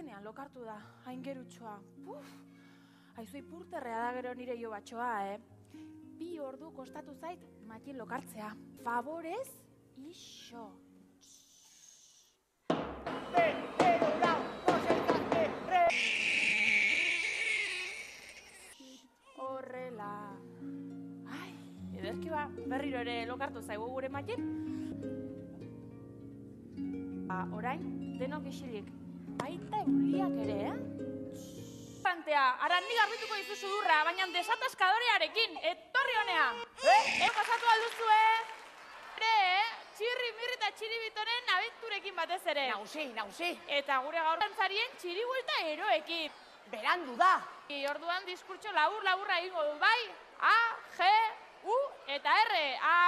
azkenean lokartu da, hain gerutxoa. Haizu ipurterrea da gero nire jo batxoa, 2 ordu kostatu zait Matin lokartzea. Favorez, iso. Horrela. Ai, ederki ba, berriro ere lokartu zaigu gure Matin. Orain, denok isilik. Baita euliak ere, Pantea, aran ni garbituko dizu sudurra, baina desataskadorearekin, etorri honea. Pasatu alduzue? Txirri mirri eta txiribitonen abenturekin batez ere. Nausi. Eta gure gaur dantzarien txiri buelta eroekin. Berandu da. Orduan diskurtso laburra egingo du, bai? A, G, U eta R. A,